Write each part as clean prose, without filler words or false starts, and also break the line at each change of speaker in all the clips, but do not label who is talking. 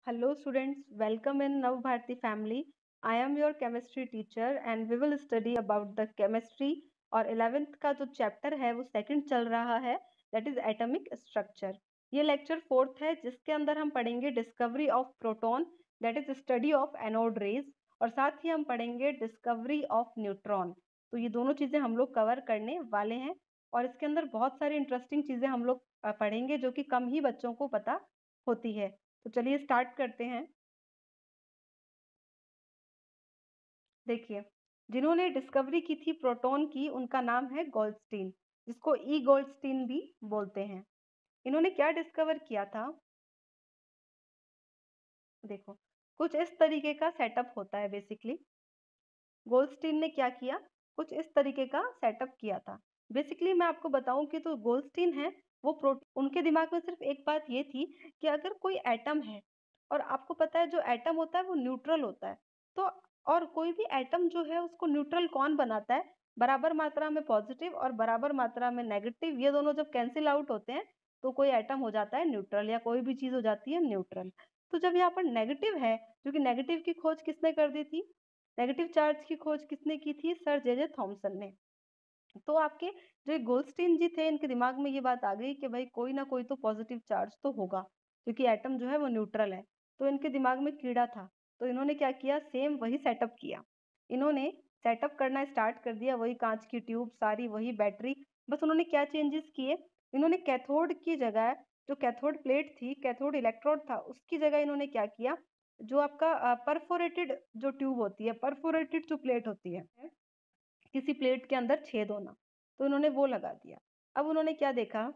Hello students, welcome in Nav Bharati family. I am your chemistry teacher and we will study about the chemistry और 11th का जो chapter है वो second चल रहा है, दैट इज एटॉमिक स्ट्रक्चर। ये लेक्चर फोर्थ है जिसके अंदर हम पढ़ेंगे discovery of proton, that is study of anode rays, और साथ ही हम पढ़ेंगे डिस्कवरी ऑफ न्यूट्रॉन। तो ये दोनों चीजें हम लोग कवर करने वाले हैं और इसके अंदर बहुत सारी इंटरेस्टिंग चीजें हम लोग पढ़ेंगे जो कि कम ही बच्चों को पता होती है। तो चलिए स्टार्ट करते हैं। देखिए, जिन्होंने डिस्कवरी की थी प्रोटॉन की उनका नाम है गोल्डस्टीन, जिसको ई गोल्डस्टीन भी बोलते हैं। इन्होंने क्या डिस्कवर किया था? देखो, कुछ इस तरीके का सेटअप होता है। बेसिकली गोल्डस्टीन ने क्या किया, कुछ इस तरीके का सेटअप किया था। बेसिकली मैं आपको बताऊं कि तो गोल्डस्टीन है वो उनके दिमाग में सिर्फ एक बात ये थी कि अगर कोई एटम है, और आपको पता है जो एटम होता है वो न्यूट्रल होता है, तो और कोई भी एटम जो है उसको न्यूट्रल कौन बनाता है? बराबर मात्रा में पॉजिटिव और बराबर मात्रा में नेगेटिव, ये दोनों जब कैंसिल आउट होते हैं तो कोई एटम हो जाता है न्यूट्रल, या कोई भी चीज हो जाती है न्यूट्रल। तो जब यहाँ पर नेगेटिव है, क्योंकि नेगेटिव की खोज किसने कर दी थी? नेगेटिव चार्ज की खोज किसने की थी? सर जे जे थॉमसन ने। तो आपके जो गोल्डस्टीन जी थे, इनके दिमाग में ये बात आ गई कि भाई कोई ना कोई तो पॉजिटिव चार्ज तो होगा, क्योंकि एटम जो है वो न्यूट्रल है। तो इनके दिमाग में कीड़ा था, तो इन्होंने क्या किया, सेम वही सेटअप किया। इन्होंने सेटअप करना स्टार्ट कर दिया, वही कांच की ट्यूब सारी, वही बैटरी। बस उन्होंने क्या चेंजेस किए, इन्होंने कैथोड की जगह, जो कैथोड प्लेट थी, कैथोड इलेक्ट्रोड था, उसकी जगह इन्होंने क्या किया, जो आपका परफोरेटेड जो ट्यूब होती है, परफोरेटेड जो प्लेट होती है, किसी प्लेट के अंदर छेद होना, तो इन्होंने वो लगा दिया। अब उन्होंने क्या देखा,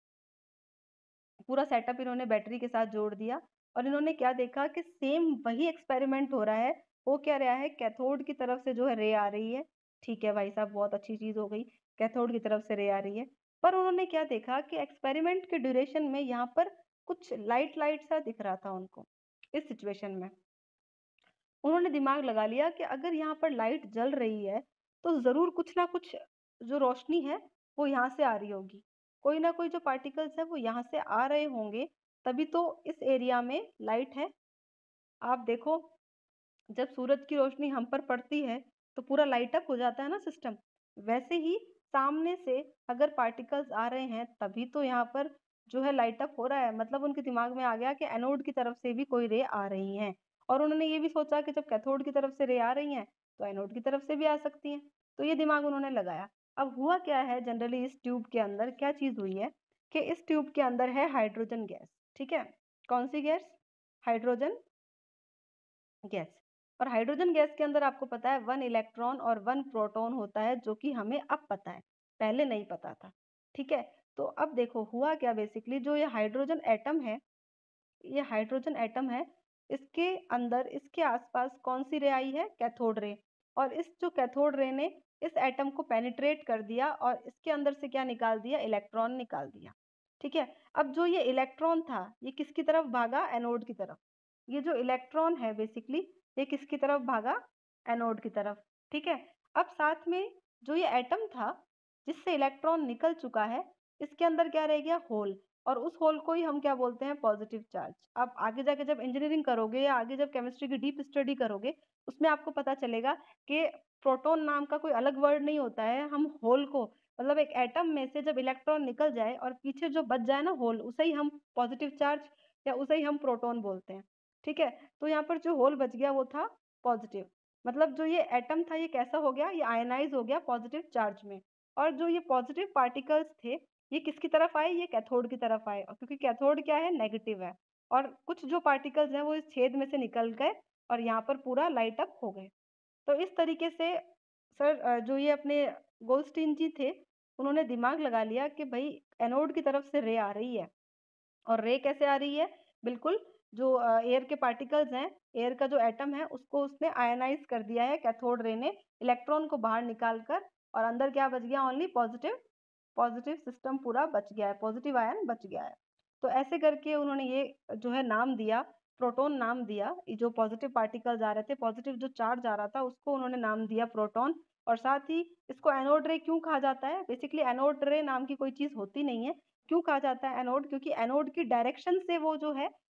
पूरा सेटअप इन्होंने बैटरी के साथ जोड़ दिया, और इन्होंने क्या देखा कि सेम वही एक्सपेरिमेंट हो रहा है। हो क्या रहा है, कैथोड की तरफ से जो है रे आ रही है। ठीक है भाई साहब, बहुत अच्छी चीज हो गई, कैथोड की तरफ से रे आ रही है। पर उन्होंने क्या देखा कि एक्सपेरिमेंट के ड्यूरेशन में यहाँ पर कुछ लाइट लाइट सा दिख रहा था उनको। इस सिचुएशन में उन्होंने दिमाग लगा लिया कि अगर यहाँ पर लाइट जल रही है तो जरूर कुछ ना कुछ जो रोशनी है वो यहाँ से आ रही होगी, कोई ना कोई जो पार्टिकल्स है वो यहाँ से आ रहे होंगे, तभी तो इस एरिया में लाइट है। आप देखो, जब सूरज की रोशनी हम पर पड़ती है तो पूरा लाइट अप हो जाता है ना सिस्टम। वैसे ही सामने से अगर पार्टिकल्स आ रहे हैं तभी तो यहाँ पर जो है लाइट अप हो रहा है। मतलब उनके दिमाग में आ गया कि एनोड की तरफ से भी कोई रे आ रही हैं, और उन्होंने ये भी सोचा कि जब कैथोड की तरफ से रे आ रही हैं तो एनोड की तरफ से भी आ सकती हैं। तो ये दिमाग उन्होंने लगाया। अब हुआ क्या है, जनरली इस ट्यूब के अंदर क्या चीज हुई है कि इस ट्यूब के अंदर है हाइड्रोजन गैस। ठीक है, कौन सी गैस? Hydrogen gas. और हाइड्रोजन गैस के अंदर आपको पता है 1 इलेक्ट्रॉन और 1 प्रोटॉन होता है, जो कि हमें अब पता है, पहले नहीं पता था। ठीक है, तो अब देखो हुआ क्या, बेसिकली जो ये हाइड्रोजन एटम है, ये हाइड्रोजन एटम है, इसके अंदर इसके आसपास कौन सी रे आई है? Cathode ray. और इस जो कैथोड रे ने इस एटम को पेनिट्रेट कर दिया और इसके अंदर से क्या निकाल दिया? इलेक्ट्रॉन निकाल दिया। ठीक है, अब जो ये इलेक्ट्रॉन था ये किसकी तरफ भागा? एनोड की तरफ। ये जो इलेक्ट्रॉन है बेसिकली ये किसकी तरफ भागा? एनोड की तरफ। ठीक है, अब साथ में जो ये एटम था जिससे इलेक्ट्रॉन निकल चुका है, इसके अंदर क्या रह गया? होल। और उस होल को ही हम क्या बोलते हैं? Positive charge. आप आगे जाके जब इंजीनियरिंग करोगे या आगे जब केमिस्ट्री की डीप स्टडी करोगे उसमें आपको पता चलेगा कि प्रोटॉन नाम का कोई अलग वर्ड नहीं होता है। हम होल को, मतलब एक एटम में से जब इलेक्ट्रॉन निकल जाए और पीछे जो बच जाए ना होल, उसे ही हम पॉजिटिव चार्ज या उसे ही हम प्रोटॉन बोलते हैं। ठीक है, तो यहाँ पर जो होल बच गया वो था पॉजिटिव। मतलब जो ये एटम था ये कैसा हो गया? ये आयनाइज हो गया पॉजिटिव चार्ज में। और जो ये पॉजिटिव पार्टिकल्स थे ये किसकी तरफ आए? ये कैथोड की तरफ आए, और क्योंकि कैथोड क्या है? नेगेटिव है। और कुछ जो पार्टिकल्स हैं वो इस छेद में से निकल गए और यहाँ पर पूरा लाइट अप हो गए। तो इस तरीके से सर जो ये अपने गोल्डस्टीन जी थे उन्होंने दिमाग लगा लिया कि भाई एनोड की तरफ से रे आ रही है। और रे कैसे आ रही है? बिल्कुल, जो एयर के पार्टिकल्स हैं, एयर का जो एटम है उसको उसने आयनाइज कर दिया है कैथोड रे ने, इलेक्ट्रॉन को बाहर निकाल कर, और अंदर क्या बच गया? Only positive. पॉजिटिव सिस्टम पूरा बच गया है, पॉजिटिव आयन बच गया है। तो ऐसे करके उन्होंने ये जो है नाम दिया, प्रोटॉन नाम दिया। ये जो पॉजिटिव पार्टिकल्स आ रहे थे, पॉजिटिव जो चार्ज आ रहा था उसको उन्होंने नाम दिया प्रोटॉन। और साथ ही इसको एनोड रे क्यों कहा जाता है? बेसिकली एनोड रे नाम की कोई चीज होती नहीं है। क्यों कहा जाता है एनोड? क्योंकि एनोड की डायरेक्शन से वो जो है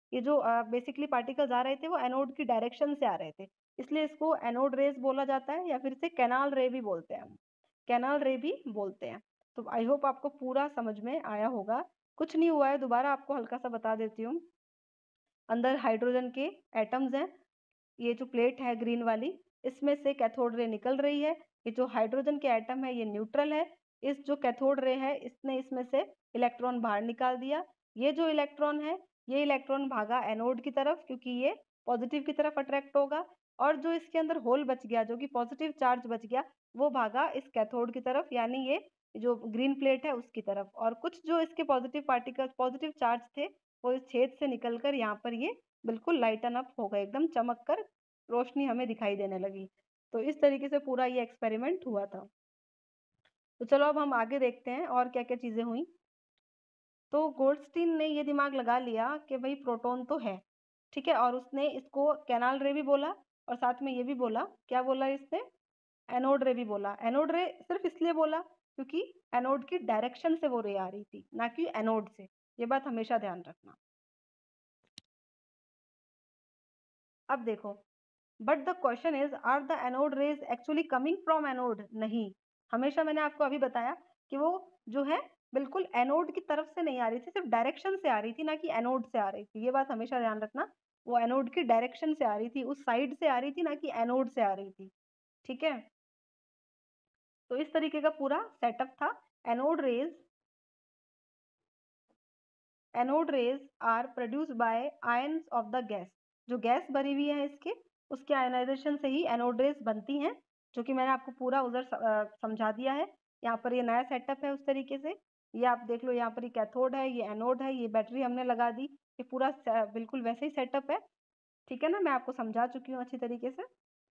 ये जो बेसिकली पार्टिकल्स आ रहे थे वो एनोड की डायरेक्शन से आ रहे थे, इसलिए इसको एनोड रेज बोला जाता है, या फिर इसे कैनाल रे भी बोलते हैं हम, कैनाल रे भी बोलते हैं। तो आई होप आपको पूरा समझ में आया होगा। कुछ नहीं हुआ है, दोबारा आपको हल्का सा बता देती हूँ। अंदर हाइड्रोजन के एटम्स हैं, ये जो प्लेट है ग्रीन वाली, इसमें से कैथोड रे निकल रही है। ये जो हाइड्रोजन के एटम है ये न्यूट्रल है, इस जो कैथोड रे है इसने इसमें से इलेक्ट्रॉन बाहर निकाल दिया। ये जो इलेक्ट्रॉन है, ये इलेक्ट्रॉन भागा एनोड की तरफ, क्योंकि ये पॉजिटिव की तरफ अट्रैक्ट होगा, और जो इसके अंदर होल बच गया, जो कि पॉजिटिव चार्ज बच गया, वो भागा इस कैथोड की तरफ, यानी ये जो ग्रीन प्लेट है उसकी तरफ। और कुछ जो इसके पॉजिटिव पार्टिकल्स, पॉजिटिव चार्ज थे, वो इस छेद से निकलकर यहाँ पर ये बिल्कुल लाइटन अप हो गए, एकदम चमक कर रोशनी हमें दिखाई देने लगी। तो इस तरीके से पूरा ये एक्सपेरिमेंट हुआ था। तो चलो अब हम आगे देखते हैं और क्या क्या चीजें हुई। तो गोल्डस्टीन ने ये दिमाग लगा लिया कि भाई प्रोटॉन तो है, ठीक है, और उसने इसको कैनाल रे भी बोला, और साथ में ये भी बोला, क्या बोला इसने, एनोड रे भी बोला। एनोड रे सिर्फ इसलिए बोला क्योंकि एनोड की डायरेक्शन से वो रे आ रही थी, ना कि एनोड से। ये बात हमेशा ध्यान रखना। अब देखो, but the question is, are the anode rays actually coming from anode? नहीं, हमेशा मैंने आपको अभी बताया कि वो जो है बिल्कुल एनोड की तरफ से नहीं आ रही थी, सिर्फ डायरेक्शन से आ रही थी, ना कि एनोड से आ रही थी। ये बात हमेशा ध्यान रखना, वो एनोड की डायरेक्शन से आ रही थी, उस साइड से आ रही थी, ना कि एनोड से आ रही थी, ठीक है। तो इस तरीके का पूरा सेटअप था। Anode rays anode rays are produce by ions of the gas. जो गैस भरी हुई है इसके, उसके आयनाइजेशन से ही एनोड रेज बनती हैं, जो कि मैंने आपको पूरा उधर समझा दिया है। यहाँ पर ये नया सेटअप है उस तरीके से। ये आप देख लो, यहाँ पर ये कैथोड है, ये एनोड है, ये बैटरी हमने लगा दी, ये पूरा बिल्कुल वैसे ही सेटअप है, ठीक है ना। मैं आपको समझा चुकी हूँ अच्छी तरीके से।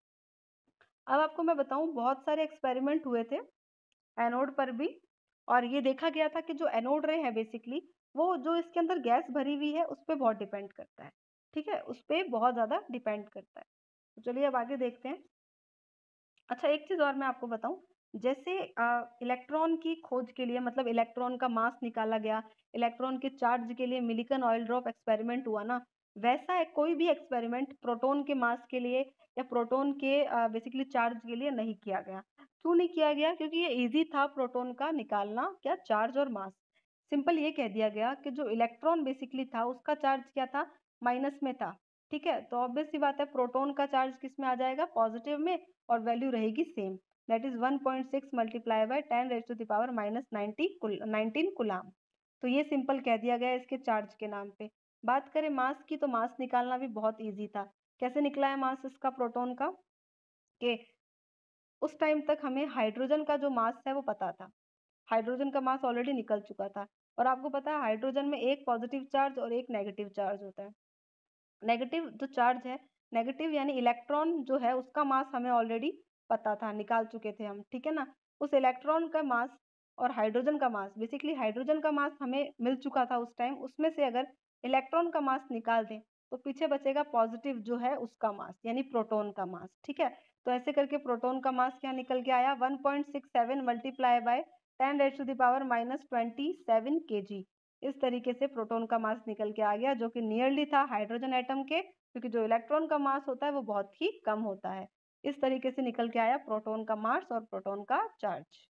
अब आपको मैं बताऊं, बहुत सारे एक्सपेरिमेंट हुए थे एनोड पर भी, और ये देखा गया था कि जो एनोड रे है बेसिकली, वो जो इसके अंदर गैस भरी हुई है उस पर बहुत डिपेंड करता है, ठीक है, उस पर बहुत ज़्यादा डिपेंड करता है। तो चलिए अब आगे देखते हैं। अच्छा, एक चीज़ और मैं आपको बताऊं, जैसे इलेक्ट्रॉन की खोज के लिए, मतलब इलेक्ट्रॉन का मास निकाला गया, इलेक्ट्रॉन के चार्ज के लिए मिलिकन ऑयल ड्रॉप एक्सपेरिमेंट हुआ ना, वैसा कोई भी एक्सपेरिमेंट प्रोटॉन के मास के लिए या प्रोटॉन के बेसिकली चार्ज के लिए नहीं किया गया। क्यों नहीं किया गया? क्योंकि ये इजी था प्रोटॉन का निकालना, क्या, चार्ज और मास। सिंपल ये कह दिया गया कि जो इलेक्ट्रॉन बेसिकली था उसका चार्ज क्या था, माइनस में था, ठीक है। तो ऑब्वियस सी बात है प्रोटॉन का चार्ज किस में आ जाएगा, पॉजिटिव में, और वैल्यू रहेगी same, that is 1.6 multiply by 10 raise to the power minus 19 coulomb. तो ये सिंपल कह दिया गया इसके चार्ज के नाम पे। बात करें मास की, तो मास निकालना भी बहुत इजी था। कैसे निकला है मास इसका, प्रोटॉन का, कि उस टाइम तक हमें हाइड्रोजन का जो मास है वो पता था, हाइड्रोजन का मास ऑलरेडी निकल चुका था, और आपको पता है हाइड्रोजन में एक पॉजिटिव चार्ज और एक नेगेटिव चार्ज होता है। नेगेटिव जो चार्ज है, नेगेटिव यानी इलेक्ट्रॉन जो है, उसका मास हमें ऑलरेडी पता था, निकाल चुके थे हम, ठीक है ना। उस इलेक्ट्रॉन का मास और हाइड्रोजन का मास, बेसिकली हाइड्रोजन का मास हमें मिल चुका था उस टाइम, उसमें से अगर इलेक्ट्रॉन का मास निकाल दें तो पीछे बचेगा पॉजिटिव जो है उसका मास, यानी प्रोटॉन का मास, ठीक है। तो ऐसे करके प्रोटॉन का मास क्या निकल के आया, 1.67 multiply by 10 raise to the power minus 27 kg। इस तरीके से प्रोटॉन का मास निकल के आ गया, जो कि नियरली था हाइड्रोजन एटम के, क्योंकि जो इलेक्ट्रॉन का मास होता है वो बहुत ही कम होता है। इस तरीके से निकल के आया प्रोटॉन का मास और प्रोटॉन का चार्ज।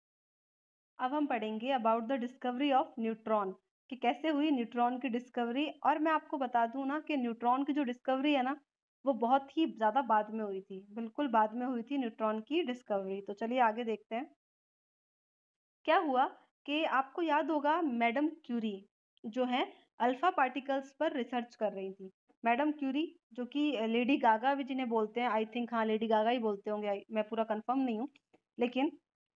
अब हम पढ़ेंगे about the discovery of neutron, कि कैसे हुई न्यूट्रॉन की डिस्कवरी। और मैं आपको बता दूं ना कि न्यूट्रॉन की जो डिस्कवरी है ना, वो बहुत ही ज्यादा बाद में हुई थी, बिल्कुल बाद में हुई थी न्यूट्रॉन की डिस्कवरी। तो चलिए आगे देखते हैं क्या हुआ। कि आपको याद होगा मैडम क्यूरी जो है अल्फा पार्टिकल्स पर रिसर्च कर रही थी। मैडम क्यूरी, जो कि लेडी गागा भी जिन्हें बोलते हैं, आई थिंक, हाँ लेडी गागा ही बोलते होंगे, मैं पूरा कंफर्म नहीं हूँ, लेकिन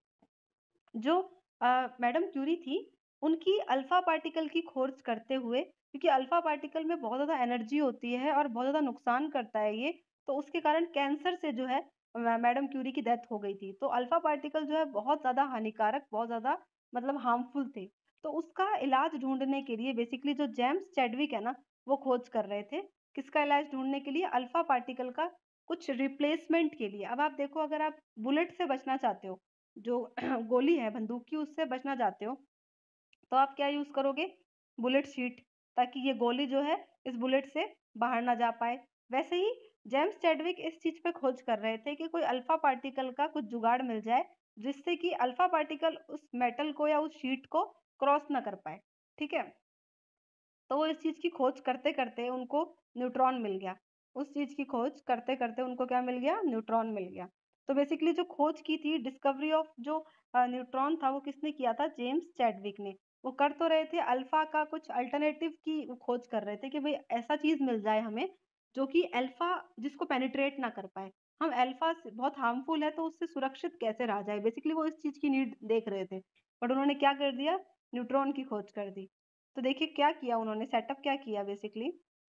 जो मैडम क्यूरी थी, उनकी अल्फा पार्टिकल की खोज करते हुए, क्योंकि अल्फा पार्टिकल में बहुत ज़्यादा एनर्जी होती है और बहुत ज़्यादा नुकसान करता है ये, तो उसके कारण कैंसर से जो है मैडम क्यूरी की डेथ हो गई थी। तो अल्फा पार्टिकल जो है बहुत ज़्यादा हानिकारक, बहुत ज़्यादा मतलब हार्मफुल थे। तो उसका इलाज ढूंढने के लिए बेसिकली जो जेम्स चैडविक है ना, वो खोज कर रहे थे, किसका इलाज ढूंढने के लिए, अल्फा पार्टिकल का कुछ रिप्लेसमेंट के लिए। अब आप देखो, अगर आप बुलेट से बचना चाहते हो, जो गोली है बंदूक की, उससे बचना चाहते हो, तो आप क्या यूज करोगे, बुलेट शीट, ताकि ये गोली जो है इस बुलेट से बाहर ना जा पाए। वैसे ही जेम्स चैडविक इस चीज पे खोज कर रहे थे कि कोई अल्फा पार्टिकल का कुछ जुगाड़ मिल जाए जिससे कि अल्फा पार्टिकल उस मेटल को या उस शीट को क्रॉस ना कर पाए। ठीक है, तो वो इस चीज की खोज करते करते उनको न्यूट्रॉन मिल गया। उस चीज की खोज करते करते उनको क्या मिल गया? न्यूट्रॉन मिल गया। तो बेसिकली जो खोज की थी, डिस्कवरी ऑफ जो न्यूट्रॉन था, वो किसने किया था? जेम्स चैडविक ने। वो कर तो रहे थे अल्फा का कुछ अल्टरनेटिव की खोज कर रहे थे कि भाई ऐसा चीज मिल जाए हमें जो कि अल्फा जिसको पेनिट्रेट ना कर पाए। हम अल्फा बहुत हार्मफुल है तो उससे सुरक्षित कैसे रहा जाए, बेसिकली वो इस चीज की नीड देख रहे थे। बट उन्होंने क्या कर दिया? न्यूट्रॉन की खोज कर दी। तो देखिए क्या किया उन्होंने, सेटअप क्या किया बेसिकली।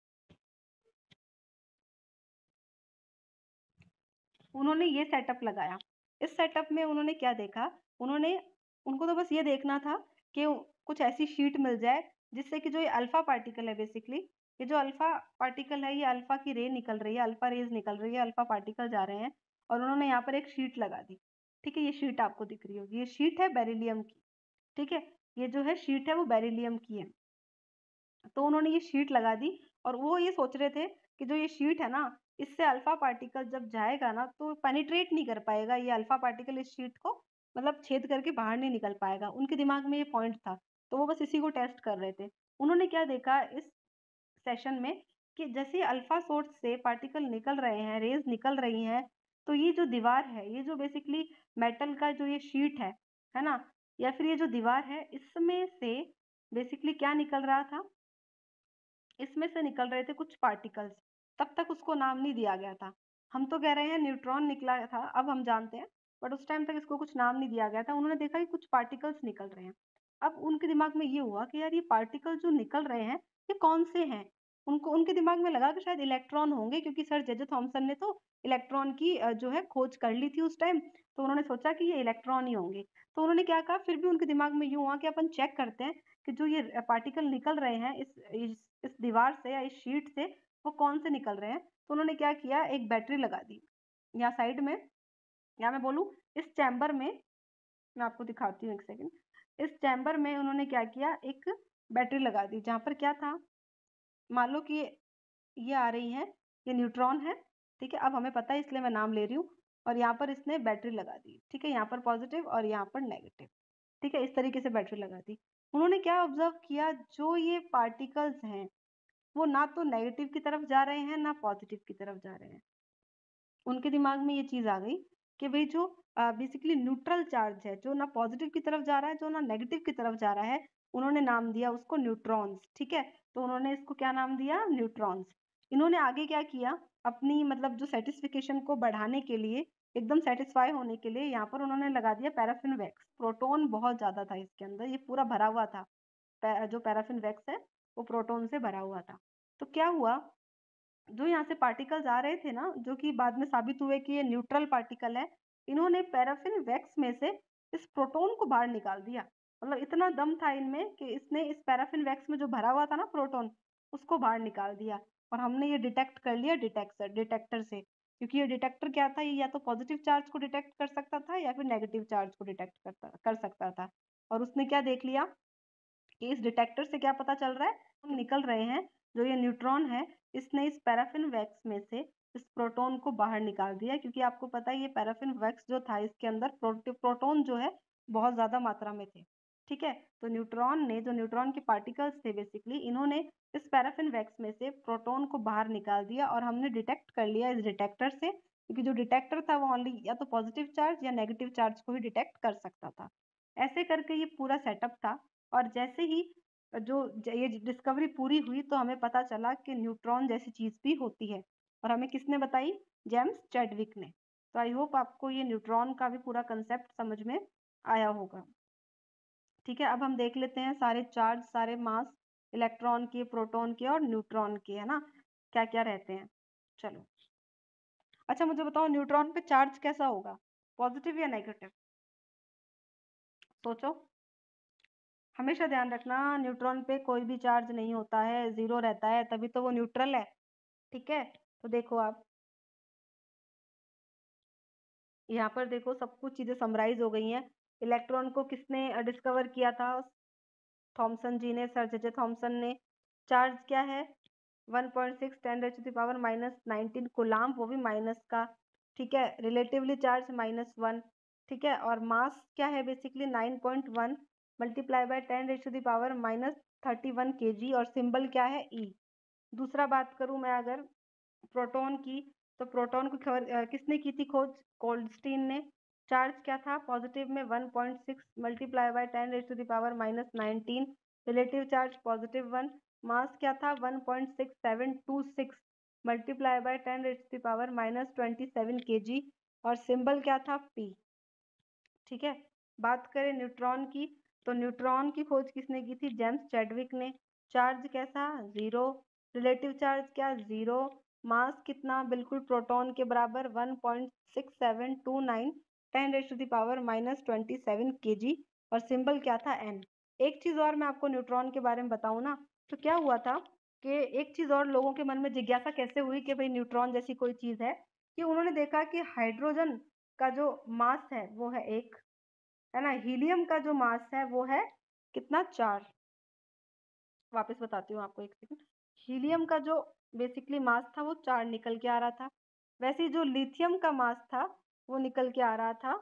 उन्होंने ये सेटअप लगाया। इस सेटअप में उन्होंने क्या देखा? उन्होंने उनको तो बस ये देखना था कि कुछ ऐसी शीट मिल जाए जिससे कि जो ये अल्फा पार्टिकल है, बेसिकली ये जो अल्फा पार्टिकल है, ये अल्फा की रे निकल रही है, अल्फा रेज निकल रही है, अल्फा पार्टिकल जा रहे हैं, और उन्होंने यहाँ पर एक शीट लगा दी। ठीक है, ये शीट आपको दिख रही होगी, ये शीट है बेरिलियम की। ठीक है, ये जो है शीट है वो बेरिलियम की है। तो उन्होंने ये शीट लगा दी और वो ये सोच रहे थे कि जो ये शीट है ना, इससे अल्फा पार्टिकल जब जाएगा ना तो पेनिट्रेट नहीं कर पाएगा, ये अल्फा पार्टिकल इस शीट को मतलब छेद करके बाहर नहीं निकल पाएगा। उनके दिमाग में ये पॉइंट था, तो वो बस इसी को टेस्ट कर रहे थे। उन्होंने क्या देखा इस सेशन में कि जैसे अल्फा सोर्स से पार्टिकल निकल रहे हैं, रेज निकल रही हैं, तो ये जो दीवार है, ये जो बेसिकली मेटल का जो ये शीट है ना, या फिर ये जो दीवार है, इसमें से बेसिकली क्या निकल रहा था? इसमें से निकल रहे थे कुछ पार्टिकल्स। तब तक उसको नाम नहीं दिया गया था। हम तो कह रहे हैं न्यूट्रॉन निकला था, अब हम जानते हैं, बट उस टाइम तक इसको कुछ नाम नहीं दिया गया था। उन्होंने देखा कि कुछ पार्टिकल्स निकल रहे हैं। अब उनके दिमाग में ये हुआ कि यार ये पार्टिकल जो निकल रहे हैं, ये कौन से हैं? उनको उनके दिमाग में लगा कि शायद इलेक्ट्रॉन होंगे, क्योंकि सर जे जे थॉमसन ने तो इलेक्ट्रॉन की जो है खोज कर ली थी उस टाइम। तो उन्होंने सोचा कि ये इलेक्ट्रॉन ही होंगे। तो उन्होंने क्या कहा, फिर भी उनके दिमाग में यूं हुआ कि अपन चेक करते हैं कि जो ये पार्टिकल निकल रहे हैं इस दीवार से या इस शीट से, वो कौन से निकल रहे हैं। तो उन्होंने क्या किया, एक बैटरी लगा दी यहाँ साइड में, या मैं बोलूँ इस चैम्बर में। मैं आपको दिखाती हूँ, एक सेकंड। इस चैम्बर में उन्होंने क्या किया, एक बैटरी लगा दी जहाँ पर क्या था, मान लो कि ये आ रही है, ये न्यूट्रॉन है। ठीक है, अब हमें पता है इसलिए मैं नाम ले रही हूँ। और यहाँ पर इसने बैटरी लगा दी। ठीक है, यहाँ पर पॉजिटिव और यहाँ पर नेगेटिव। ठीक है, इस तरीके से बैटरी लगा दी। उन्होंने क्या ऑब्जर्व किया, जो ये पार्टिकल्स हैं वो ना तो नेगेटिव की तरफ जा रहे हैं ना पॉजिटिव की तरफ जा रहे हैं। उनके दिमाग में ये चीज आ गई कि भाई जो बेसिकली न्यूट्रल चार्ज है, जो ना पॉजिटिव की तरफ जा रहा है, जो ना नेगेटिव की तरफ जा रहा है, उन्होंने नाम दिया उसको न्यूट्रॉन्स। ठीक है, तो उन्होंने इसको क्या नाम दिया? न्यूट्रॉन्स। इन्होंने आगे क्या किया, अपनी मतलब जो सेटिस्फिकेशन को बढ़ाने के लिए, एकदम सेटिस्फाई होने के लिए, यहाँ पर उन्होंने लगा दिया पैराफिन वैक्स। प्रोटॉन बहुत ज्यादा था इसके अंदर, ये पूरा भरा हुआ था। जो पैराफिन वैक्स है वो प्रोटॉन से भरा हुआ था। तो क्या हुआ, जो यहाँ से पार्टिकल्स आ रहे थे ना, जो कि बाद में साबित हुए कि ये न्यूट्रल पार्टिकल है, इन्होंने पैराफिन वैक्स में से इस प्रोटॉन को बाहर निकाल दिया। मतलब इतना दम था इनमें कि इसने इस पैराफिन वैक्स में जो भरा हुआ था ना प्रोटॉन, उसको बाहर निकाल दिया। और हमने ये डिटेक्ट कर लिया डिटेक्टर से, क्योंकि ये डिटेक्टर क्या था, ये या तो पॉजिटिव चार्ज को डिटेक्ट कर सकता था या फिर नेगेटिव चार्ज को डिटेक्ट कर सकता था। और उसने क्या देख लिया कि इस डिटेक्टर से क्या पता चल रहा है, हम निकल रहे हैं, जो ये न्यूट्रॉन है, इसने इस पैराफिन वैक्स में से इस प्रोटॉन को बाहर निकाल दिया। क्योंकि आपको पता है ये पैराफिन वैक्स जो था, इसके अंदर प्रोटॉन जो है बहुत ज्यादा मात्रा में थे। ठीक है, तो न्यूट्रॉन ने, जो न्यूट्रॉन के पार्टिकल्स थे बेसिकली, इन्होंने इस पैराफिन वैक्स में से प्रोटॉन को बाहर निकाल दिया। और हमने डिटेक्ट कर लिया इस डिटेक्टर से, क्योंकि जो डिटेक्टर था वो ओनली या तो पॉजिटिव चार्ज या नेगेटिव चार्ज को ही डिटेक्ट कर सकता था। ऐसे करके ये पूरा सेटअप था। और जैसे ही ये डिस्कवरी पूरी हुई तो हमें पता चला कि न्यूट्रॉन जैसी चीज भी होती है। और हमें किसने बताई? जेम्स चैडविक ने। तो आई होप आपको ये न्यूट्रॉन का भी पूरा कंसेप्ट समझ में आया होगा। ठीक है, अब हम देख लेते हैं सारे चार्ज, सारे मास, इलेक्ट्रॉन के, प्रोटॉन के और न्यूट्रॉन के, है ना, क्या क्या रहते हैं। चलो, अच्छा मुझे बताओ न्यूट्रॉन पे चार्ज कैसा होगा, पॉजिटिव या नेगेटिव? सोचो। हमेशा ध्यान रखना, न्यूट्रॉन पे कोई भी चार्ज नहीं होता है, जीरो रहता है, तभी तो वो न्यूट्रल है। ठीक है, तो देखो आप यहाँ पर देखो, सब कुछ चीजें समराइज हो गई हैं। इलेक्ट्रॉन को किसने डिस्कवर किया था? थॉमसन जी ने, सर जे जे थॉमसन ने। चार्ज क्या है? 1.6 10⁻⁻19 कूलाम, वो भी माइनस का, ठीक है। रिलेटिवली चार्ज -1, ठीक है। और मास क्या है बेसिकली 9.1 मल्टीप्लाई बाय 10⁻⁻31 kg, और सिंबल क्या है ई। दूसरा बात करूं मैं अगर प्रोटॉन की, तो प्रोटॉन को किसने की थी खोज? गोल्डस्टीन ने। चार्ज क्या था पॉजिटिव में 1.6 multiply by 10⁻⁻19, relative charge +1। Mass क्या था 1.6726 मल्टीप्लाई बाय 10⁻⁻27 kg, और सिंबल क्या था पी, ठीक है। बात करें न्यूट्रॉन की, तो न्यूट्रॉन की खोज किसने की थी? जेम्स चैडविक ने। चार्ज कैसा? 0। रिलेटिव चार्ज क्या? 0। मास कितना? बिल्कुल प्रोटॉन के बराबर 1.6729 10⁻⁻27 kg, और सिंबल क्या था? एन। एक चीज और मैं आपको न्यूट्रॉन के बारे में बताऊं ना, तो क्या हुआ था कि एक चीज और लोगों के मन में जिज्ञासा कैसे हुई कि भाई न्यूट्रॉन जैसी कोई चीज है, कि उन्होंने देखा कि हाइड्रोजन का जो मास है वो है 1, है ना। हीलियम का जो मास है वो है कितना? 4। वापस बताती हूँ आपको, एक सेकंड। हीलियम का जो बेसिकली मास था वो 4 निकल के आ रहा था। वैसे ही जो लिथियम का मास था वो निकल के आ रहा था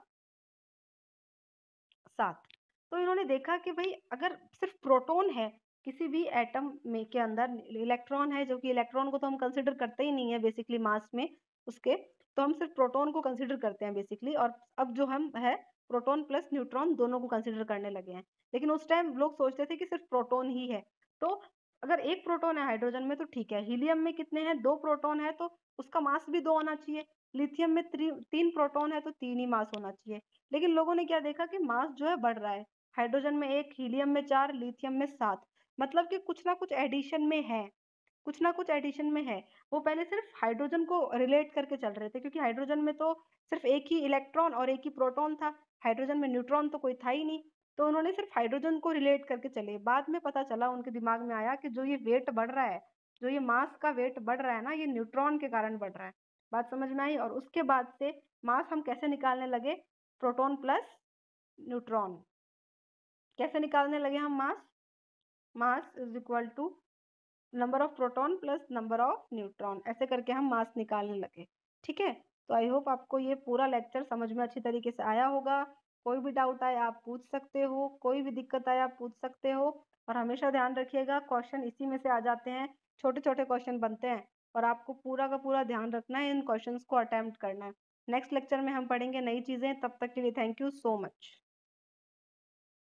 7। तो इन्होंने देखा कि भाई अगर सिर्फ प्रोटॉन है किसी भी एटम में के अंदर, इलेक्ट्रॉन है, जो कि इलेक्ट्रॉन को तो हम कंसिडर करते ही नहीं है बेसिकली मास में उसके, तो हम सिर्फ प्रोटॉन को कंसिडर करते हैं बेसिकली। और अब जो हम है प्रोटॉन प्लस न्यूट्रॉन दोनों को कंसिडर करने लगे हैं। लेकिन उस टाइम लोग सोचते थे कि सिर्फ प्रोटॉन ही है। तो अगर एक प्रोटॉन है हाइड्रोजन में तो ठीक है, हीलियम में कितने हैं? 2 प्रोटॉन है तो उसका मास भी 2 होना चाहिए। लिथियम में 3 प्रोटॉन है तो 3 ही मास होना चाहिए। लेकिन लोगों ने क्या देखा कि मास जो है बढ़ रहा है, हाइड्रोजन में 1, हीलियम में 4, लिथियम में 7। मतलब कि कुछ ना कुछ एडिशन में है, कुछ ना कुछ एडिशन में है। वो पहले सिर्फ हाइड्रोजन को रिलेट करके चल रहे थे, क्योंकि हाइड्रोजन में तो सिर्फ एक ही इलेक्ट्रॉन और एक ही प्रोटॉन था, हाइड्रोजन में न्यूट्रॉन तो कोई था ही नहीं। तो उन्होंने सिर्फ हाइड्रोजन को रिलेट करके चले। बाद में पता चला, उनके दिमाग में आया कि जो ये वेट बढ़ रहा है, जो ये मास का वेट बढ़ रहा है ना, ये न्यूट्रॉन के कारण बढ़ रहा है। बात समझ में आई? और उसके बाद से मास हम कैसे निकालने लगे? Proton plus neutron. कैसे निकालने लगे हम mass? Mass is equal to number of proton plus number of neutron, ऐसे करके हम मास निकालने लगे। ठीक है। तो आई होप आपको ये पूरा लेक्चर समझ में अच्छी तरीके से आया होगा। कोई भी डाउट आए आप पूछ सकते हो, कोई भी दिक्कत आए आप पूछ सकते हो। और हमेशा ध्यान रखिएगा क्वेश्चन इसी में से आ जाते हैं, छोटे छोटे क्वेश्चन बनते हैं, और आपको पूरा का पूरा ध्यान रखना है, इन क्वेश्चंस को अटेम्प्ट करना है। नेक्स्ट लेक्चर में हम पढ़ेंगे नई चीजें। तब तक के लिए थैंक यू सो मच।